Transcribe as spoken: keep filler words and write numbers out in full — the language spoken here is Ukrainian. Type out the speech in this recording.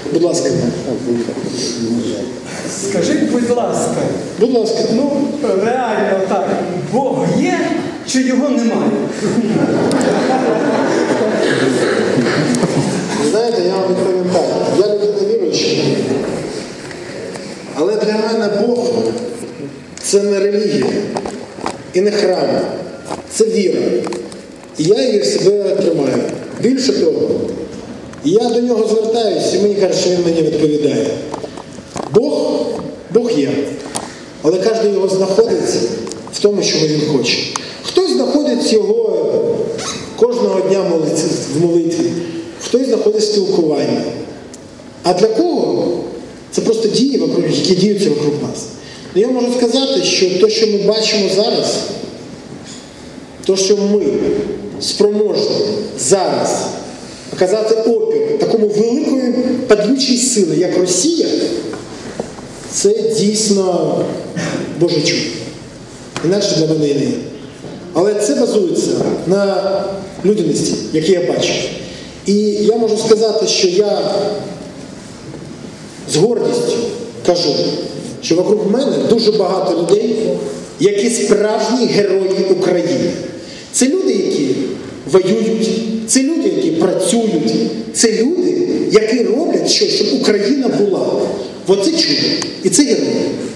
Будь ласка. Скажіть, будь ласка, Будь ласка. ну реально так, Бог є чи його немає? Знаєте, я вам відповім так. Я людина віруюча. Але для мене Бог – це не релігія і не храм. Це віра. І я її в себе тримаю. Більше того, я до нього звертаюся, і мені кажуть, що він мені відповідає. Бог, Бог є. Але кожен його знаходиться в тому, що він хоче. Хтось знаходить його кожного дня в молитві, хтось знаходить спілкування. А для кого? Це просто дії, які діються вокруг нас. Ну, я можу сказати, що те, що ми бачимо зараз, те, що ми спроможні зараз оказати опір такому великої падлючій сили, як Росія, це дійсно Боже чудо. Інакше для мене і не є. Але це базується на людяності, які я бачу. І я можу сказати, що я з гордістю кажу, що вокруг мене дуже багато людей, які справжні герої України. Це люди, які воюють, це люди, які працюють, це люди, які роблять щось, щоб Україна була. Оце чудо. І це герої.